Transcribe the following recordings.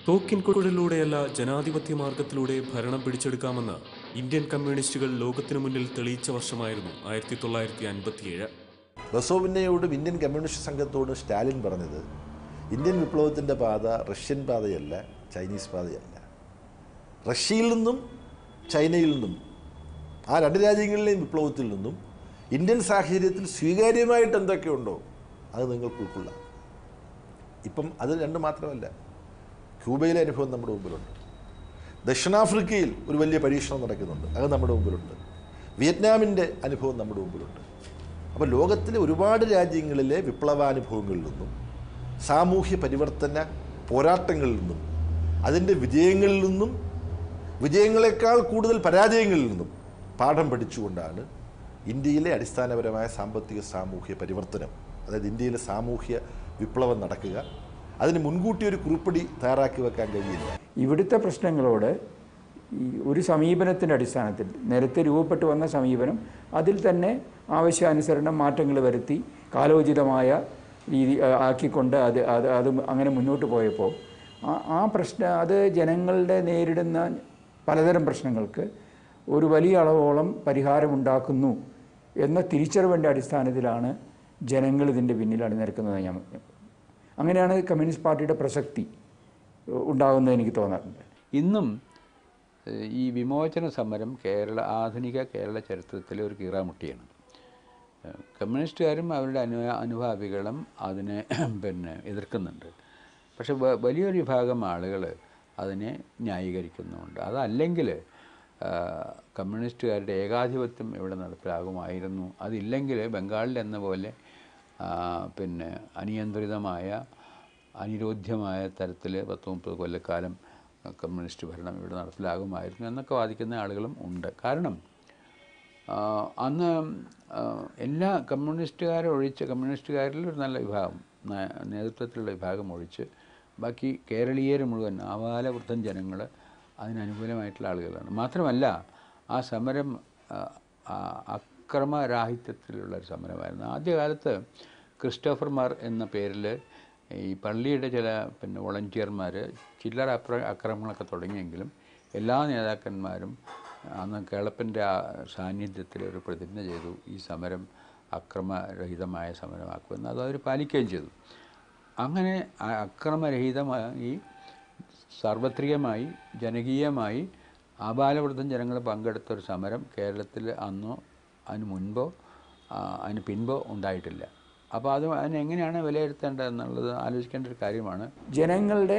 തോക്കിൻകുഴലിലൂടെയല്ല ജനാധിപത്യ മാർഗത്തിലൂടെ ഭരണം പിടിച്ചെടുക്കാമെന്ന് ഇന്ത്യൻ കമ്മ്യൂണിസ്റ്റുകൾ ലോകത്തിനു മുന്നിൽ തെളിയിച്ച വർഷമായിരുന്നു 1957. ബസോവിനയോടും ഇന്ത്യൻ കമ്മ്യൂണിസ്റ്റ് സംഘത്തോടും സ്റ്റാലിൻ പറഞ്ഞത്, ഇന്ത്യൻ വിപ്ലവത്തിൻ്റെ പാത റഷ്യൻ പാതയല്ല, ചൈനീസ് പാതയല്ല. റഷ്യയിൽ നിന്നും ചൈനയിൽ നിന്നും ആ രണ്ട് രാജ്യങ്ങളിലെയും വിപ്ലവത്തിൽ നിന്നും ഇന്ത്യൻ സാഹചര്യത്തിൽ സ്വീകാര്യമായിട്ട് എന്തൊക്കെയുണ്ടോ അത് നിങ്ങൾക്ക് ഉൾക്കൊള്ളാം. ഇപ്പം അത് രണ്ട് മാത്രമല്ല, ക്യൂബയിലെ അനുഭവം നമ്മുടെ മുമ്പിലുണ്ട്. ദക്ഷിണാഫ്രിക്കയിൽ ഒരു വലിയ പരീക്ഷണം നടക്കുന്നുണ്ട്, അത് നമ്മുടെ മുമ്പിലുണ്ട്. വിയറ്റ്നാമിൻ്റെ അനുഭവം നമ്മുടെ മുമ്പിലുണ്ട്. അപ്പോൾ ലോകത്തിലെ ഒരുപാട് രാജ്യങ്ങളിലെ വിപ്ലവാനുഭവങ്ങളിൽ നിന്നും സാമൂഹ്യ പരിവർത്തന പോരാട്ടങ്ങളിൽ നിന്നും അതിൻ്റെ വിജയങ്ങളിൽ നിന്നും വിജയങ്ങളെക്കാൾ കൂടുതൽ പരാജയങ്ങളിൽ നിന്നും പാഠം പഠിച്ചുകൊണ്ടാണ് ഇന്ത്യയിലെ അടിസ്ഥാനപരമായ സാമ്പത്തിക സാമൂഹ്യ പരിവർത്തനം, അതായത് ഇന്ത്യയിലെ സാമൂഹ്യ വിപ്ലവം നടക്കുക. അതിന് മുൻകൂട്ടി ഒരു കുറിപ്പടി തയ്യാറാക്കി വെക്കാൻ കഴിയില്ല. ഇവിടുത്തെ പ്രശ്നങ്ങളോട് ഒരു സമീപനത്തിൻ്റെ അടിസ്ഥാനത്തിൽ നേരത്തെ രൂപപ്പെട്ടു വന്ന സമീപനം, അതിൽ തന്നെ ആവശ്യാനുസരണം മാറ്റങ്ങൾ വരുത്തി കാലോചിതമായ രീതി ആക്കിക്കൊണ്ട് അത് അങ്ങനെ മുന്നോട്ട് പോയപ്പോൾ അത് ജനങ്ങളുടെ നേരിടുന്ന പലതരം പ്രശ്നങ്ങൾക്ക് ഒരു വലിയ അളവോളം പരിഹാരമുണ്ടാക്കുന്നു എന്ന തിരിച്ചറിവിൻ്റെ അടിസ്ഥാനത്തിലാണ് ജനങ്ങൾ ഇതിൻ്റെ പിന്നിൽ അണിനിരക്കുന്നത്. അങ്ങനെയാണ് കമ്മ്യൂണിസ്റ്റ് പാർട്ടിയുടെ പ്രസക്തി ഉണ്ടാകുന്നത് എനിക്ക് തോന്നാറുണ്ട്. ഇന്നും ഈ വിമോചന സമരം ആധുനിക കേരള ചരിത്രത്തിലെ ഒരു കീറാമുട്ടിയാണ്. കമ്മ്യൂണിസ്റ്റുകാരും അവരുടെ അനുഭാവികളും അതിനെ എതിർക്കുന്നുണ്ട്. പക്ഷെ വലിയൊരു വിഭാഗം ആളുകൾ അതിനെ ന്യായീകരിക്കുന്നുമുണ്ട്. അതല്ലെങ്കിൽ കമ്മ്യൂണിസ്റ്റുകാരുടെ ഏകാധിപത്യം ഇവിടെ നടപ്പിലാകുമായിരുന്നു. അതില്ലെങ്കിൽ ബംഗാളിൽ എന്ന പോലെ അനിയന്ത്രിതമായ അനിരോധ്യമായ തരത്തിൽ 10-30 കൊല്ലക്കാലം കമ്മ്യൂണിസ്റ്റ് ഭരണം ഇവിടെ നടപ്പിലാകുമായിരുന്നു എന്നൊക്കെ വാദിക്കുന്ന ആളുകളും ഉണ്ട്. കാരണം അന്ന് എല്ലാ കമ്മ്യൂണിസ്റ്റുകാരിൽ ഒരു നല്ല വിഭാഗം, നേതൃത്വത്തിലുള്ള വിഭാഗം ഒഴിച്ച് ബാക്കി കേരളീയർ മുഴുവൻ ആബാലവൃദ്ധൻ ജനങ്ങൾ അതിനനുകൂലമായിട്ടുള്ള ആളുകളാണ്. മാത്രമല്ല ആ സമരം അക്രമരാഹിത്യത്തിലുള്ള ഒരു സമരമായിരുന്നു. ആദ്യകാലത്ത് ക്രിസ്റ്റോഫർമാർ എന്ന പേരിൽ ഈ പള്ളിയുടെ ചില വോളണ്ടിയർമാർ ചില്ലറ അക്രമങ്ങളൊക്കെ തുടങ്ങിയെങ്കിലും എല്ലാ നേതാക്കന്മാരും അന്ന് കേളപ്പൻ്റെ സാന്നിധ്യത്തിൽ ഒരു പ്രതിജ്ഞ ചെയ്തു, ഈ സമരം അക്രമരഹിതമായ സമരമാക്കുമെന്ന് അവർ പാലിക്കുകയും ചെയ്തു. അങ്ങനെ അക്രമരഹിതമായി സാർവത്രികമായി ജനകീയമായി ആബാലവൃദ്ധം ജനങ്ങൾ പങ്കെടുത്തൊരു സമരം കേരളത്തിൽ അന്നോ അതിന് മുൻപോ അതിന് പിൻപോ ഉണ്ടായിട്ടില്ല. അപ്പോൾ അതിനെങ്ങനെയാണ് വിലയിരുത്തേണ്ടതെന്നുള്ളത് ആലോചിക്കേണ്ട ഒരു കാര്യമാണ്. ജനങ്ങളുടെ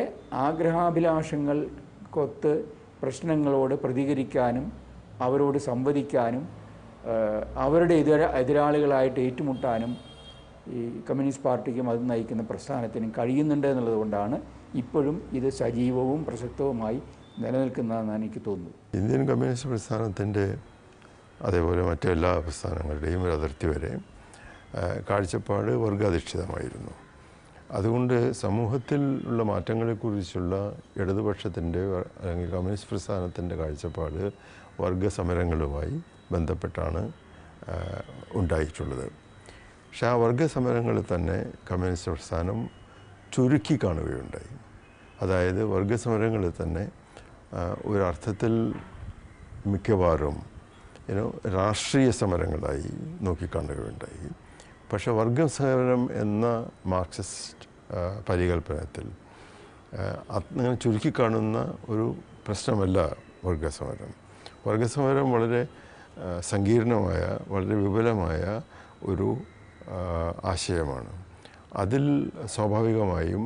ആഗ്രഹാഭിലാഷങ്ങൾക്കൊത്ത് പ്രശ്നങ്ങളോട് പ്രതികരിക്കാനും അവരോട് സംവദിക്കാനും അവരുടെ എതിരാളികളായിട്ട് ഏറ്റുമുട്ടാനും ഈ കമ്മ്യൂണിസ്റ്റ് പാർട്ടിക്കും അത് നയിക്കുന്ന പ്രസ്ഥാനത്തിനും കഴിയുന്നുണ്ട് എന്നുള്ളതുകൊണ്ടാണ് ഇപ്പോഴും ഇത് സജീവവും പ്രസക്തവുമായി നിലനിൽക്കുന്നതെന്നാണ് എനിക്ക് തോന്നുന്നത്. ഇന്ത്യൻ കമ്മ്യൂണിസ്റ്റ് പ്രസ്ഥാനത്തിൻ്റെ അതേപോലെ മറ്റെല്ലാ പ്രസ്ഥാനങ്ങളുടെയും ഒരു അതിർത്തി വരെ കാഴ്ചപ്പാട് വർഗാധിഷ്ഠിതമായിരുന്നു. അതുകൊണ്ട് സമൂഹത്തിൽ ഉള്ള മാറ്റങ്ങളെക്കുറിച്ചുള്ള ഇടതുപക്ഷത്തിൻ്റെ അല്ലെങ്കിൽ കമ്മ്യൂണിസ്റ്റ് പ്രസ്ഥാനത്തിൻ്റെ കാഴ്ചപ്പാട് വർഗസമരങ്ങളുമായി ബന്ധപ്പെട്ടാണ് ഉണ്ടായിട്ടുള്ളത്. പക്ഷേ ആ വർഗസമരങ്ങളിൽ തന്നെ കമ്മ്യൂണിസ്റ്റ് പ്രസ്ഥാനം ചുരുക്കി കാണുകയുണ്ടായി. അതായത് വർഗസമരങ്ങളിൽ തന്നെ ഒരർത്ഥത്തിൽ മിക്കവാറും രാഷ്ട്രീയ സമരങ്ങളായി നോക്കിക്കാണുകയുണ്ടായി. പക്ഷേ വർഗസമരം എന്ന മാർക്സിസ്റ്റ് പരികല്പനത്തിൽ അങ്ങനെ ചുരുക്കിക്കാണുന്ന ഒരു പ്രശ്നമല്ല വർഗസമരം. വർഗസമരം വളരെ സങ്കീർണമായ വളരെ വിപുലമായ ഒരു ആശയമാണ്. അതിൽ സ്വാഭാവികമായും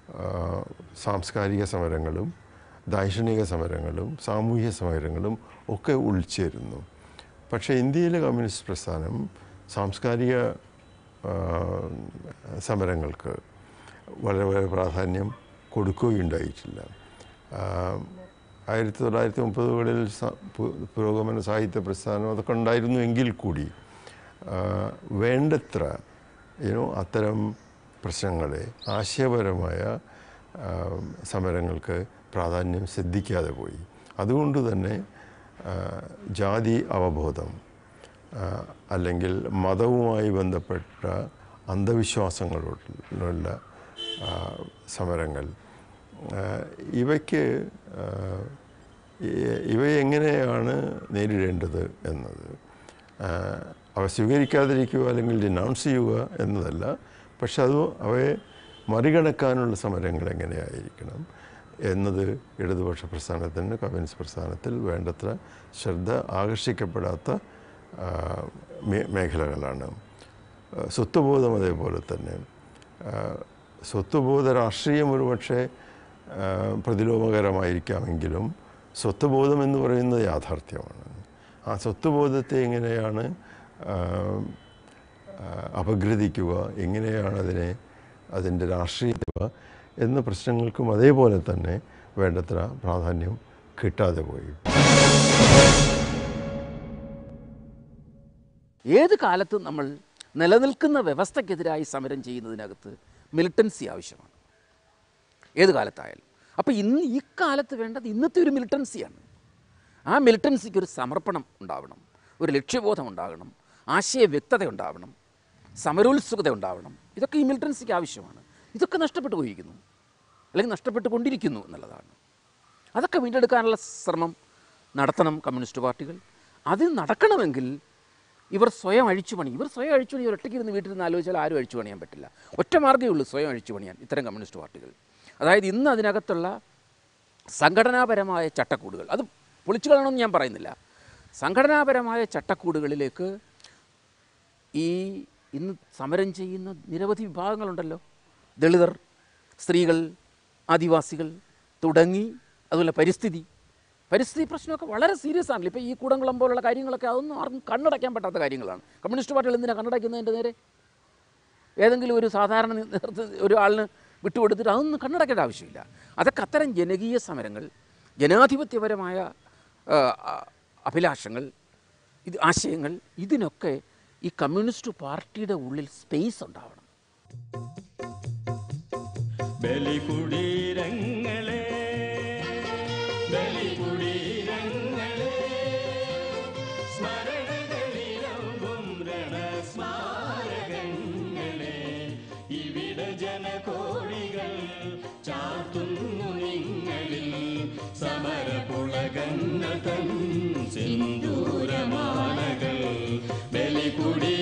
സാംസ്കാരിക സമരങ്ങളും ദാർശനിക സമരങ്ങളും സാമൂഹ്യ സമരങ്ങളും ഒക്കെ ഉൾച്ചേരുന്നു. പക്ഷേ ഇന്ത്യയിലെ കമ്മ്യൂണിസ്റ്റ് പ്രസ്ഥാനം സാംസ്കാരിക സമരങ്ങൾക്ക് വളരെ പ്രാധാന്യം കൊടുക്കുകയുണ്ടായിട്ടില്ല. 1930കളിൽ പുരോഗമന സാഹിത്യ പ്രസ്ഥാനം അതൊക്കെ ഉണ്ടായിരുന്നു എങ്കിൽ കൂടി വേണ്ടത്ര അത്തരം പ്രശ്നങ്ങളെ ആശയപരമായ സമരങ്ങൾക്ക് പ്രാധാന്യം ശ്രദ്ധിക്കാതെ പോയി. അതുകൊണ്ട് തന്നെ ജാതി അവബോധം അല്ലെങ്കിൽ മതവുമായി ബന്ധപ്പെട്ട അന്ധവിശ്വാസങ്ങളോടുള്ള സമരങ്ങൾ ഇവയ്ക്ക് ഇവയെങ്ങനെയാണ് നേരിടേണ്ടത് എന്നത് അവ സ്വീകരിക്കാതിരിക്കുക അല്ലെങ്കിൽ ഡിനൗൺസ് ചെയ്യുക എന്നതല്ല, പക്ഷെ അത് അവയെ മറികടക്കാനുള്ള സമരങ്ങൾ എങ്ങനെയായിരിക്കണം എന്നത് ഇടതുപക്ഷ പ്രസ്ഥാനത്തിന്, കമ്മ്യൂണിസ്റ്റ് പ്രസ്ഥാനത്തിൽ വേണ്ടത്ര ശ്രദ്ധ ആകർഷിക്കപ്പെടാത്ത മേഖലകളാണ്. സ്വത്വബോധം അതേപോലെ തന്നെ. സ്വത്വബോധ രാഷ്ട്രീയം ഒരുപക്ഷെ പ്രതിലോമകരമായിരിക്കാമെങ്കിലും സ്വത്വബോധം എന്ന് പറയുന്നത് യാഥാർത്ഥ്യമാണ്. ആ സ്വത്വബോധത്തെ എങ്ങനെയാണ് അപഗ്രഥിക്കുക, എങ്ങനെയാണ് അതിൻ്റെ രാഷ്ട്രീയത എന്ന പ്രശ്നങ്ങൾക്കും അതേപോലെ തന്നെ വേണ്ടത്ര പ്രാധാന്യം കിട്ടാതെ പോയി. ഏത് കാലത്തും നമ്മൾ നിലനിൽക്കുന്ന വ്യവസ്ഥയ്ക്കെതിരായി സമരം ചെയ്യുന്നതിനകത്ത് മിലിറ്റൻസി ആവശ്യമാണ്, ഏത് കാലത്തായാലും. അപ്പോൾ ഈ കാലത്ത് വേണ്ടത് ഇന്നത്തെ ഒരു മിലിറ്റൻസിയാണ്. ആ മിലിറ്റൻസിക്ക് ഒരു സമർപ്പണം ഉണ്ടാവണം, ഒരു ലക്ഷ്യബോധം ഉണ്ടാകണം, ആശയ വ്യക്തത ഉണ്ടാവണം, സമരോത്സുകത ഉണ്ടാവണം. ഇതൊക്കെ ഈ മിലിറ്റൻസിക്ക് ആവശ്യമാണ്. ഇതൊക്കെ നഷ്ടപ്പെട്ടു പോയിരിക്കുന്നു, അല്ലെങ്കിൽ നഷ്ടപ്പെട്ടു കൊണ്ടിരിക്കുന്നു എന്നുള്ളതാണ്. അതൊക്കെ വീണ്ടെടുക്കാനുള്ള ശ്രമം നടത്തണം കമ്മ്യൂണിസ്റ്റ് പാർട്ടികൾ. അത് നടക്കണമെങ്കിൽ ഇവർ സ്വയം അഴിച്ചുപണി. ഇവർ ഒറ്റയ്ക്ക് ഇരുന്ന് വീട്ടിൽ നിന്ന് ആലോചിച്ചാൽ ആരും അഴിച്ചു പണിയാൻ പറ്റില്ല. ഒറ്റ മാർഗ്ഗമേ ഉള്ളൂ സ്വയം അഴിച്ചു പണിയാൻ ഇത്തരം കമ്മ്യൂണിസ്റ്റ് പാർട്ടികൾ. അതായത് ഇന്ന് അതിനകത്തുള്ള സംഘടനാപരമായ ചട്ടക്കൂടുകൾ അത് പൊളിച്ചു കളയണമെന്ന് ഞാൻ പറയുന്നില്ല. സംഘടനാപരമായ ചട്ടക്കൂടുകളിലേക്ക് ഇന്ന് സമരം ചെയ്യുന്ന നിരവധി വിഭാഗങ്ങളുണ്ടല്ലോ. ദളിതർ, സ്ത്രീകൾ, ആദിവാസികൾ തുടങ്ങി, അതുപോലെ പരിസ്ഥിതി പ്രശ്നമൊക്കെ വളരെ സീരിയസ് ആണല്ലോ. ഇപ്പോൾ ഈ കൂടംകുളം പോലുള്ള കാര്യങ്ങളൊക്കെ അതൊന്നും ആർക്കും കണ്ണടയ്ക്കാൻ പറ്റാത്ത കാര്യങ്ങളാണ്. കമ്മ്യൂണിസ്റ്റ് പാർട്ടികൾ എന്തിനാണ് കണ്ണടയ്ക്കുന്നതിൻ്റെ നേരെ? ഏതെങ്കിലും ഒരു സാധാരണ ഒരാളിന് വിട്ടുകൊടുത്തിട്ട് അതൊന്നും കണ്ണടയ്ക്കേണ്ട ആവശ്യമില്ല. അതൊക്കെ അത്തരം ജനകീയ സമരങ്ങൾ, ജനാധിപത്യപരമായ അഭിലാഷങ്ങൾ, ആശയങ്ങൾ, ഇതിനൊക്കെ ഈ കമ്മ്യൂണിസ്റ്റ് പാർട്ടിയുടെ ഉള്ളിൽ സ്പേസ് ഉണ്ടാവണം. ബലികുടീരങ്ങളെ സ്മരണകളിലും രണസ്മാരകങ്ങളെ ഇവിടെ ജനകോടികൾ ചാർത്തുന്നു നിങ്ങളിൽ സമരപുളകങ്ങൾ തൻ സിന്ദൂരമാലകൾ. ബലികുടി